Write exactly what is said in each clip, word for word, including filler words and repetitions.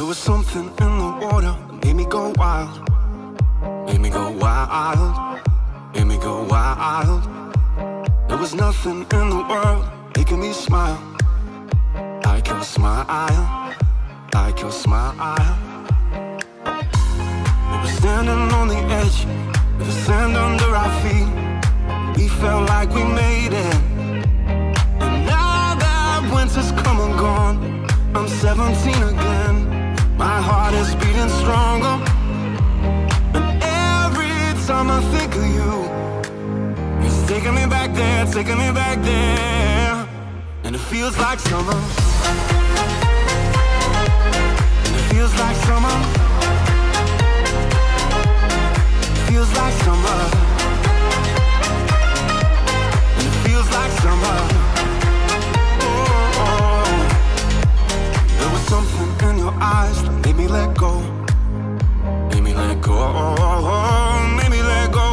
was something in the water that made me go wild, made me go wild, made me go wild. There was nothing in the world making me smile like your smile, like your smile. We were standing on the edge with the sand under our feet. We felt like we made it. And now that winter's come and gone, I'm seventeen again. My heart is beating stronger. And every time I think of you, it's taking me back there, taking me back there. And it feels like summer. And it feels like summer. It feels like summer. And it feels like summer. Oh, oh. There was something in your eyes that made me let go. Made me let go. Made me let go.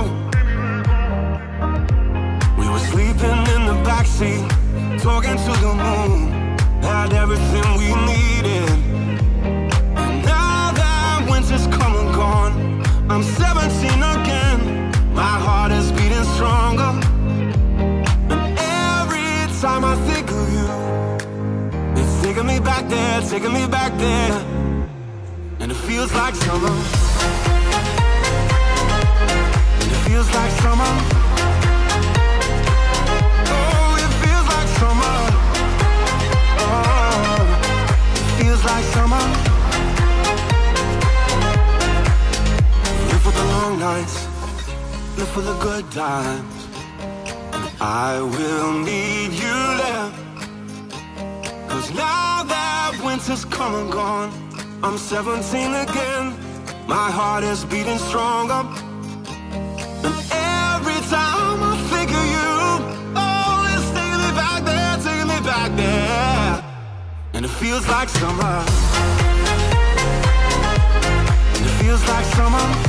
We were sleeping in the backseat, talking to the moon, had everything we needed. And now that winter's come and gone, I'm seventeen again. My heart is beating stronger. And every time I think of you, it's taking me back there, taking me back there. And it feels like summer. And it feels like summer. Summer, oh, feels like summer. Live for the long nights, live for the good times. I will need you there. Cause now that winter's come and gone, I'm seventeen again. My heart is beating stronger. And every time I think of you, back there, and it feels like summer, and it feels like summer.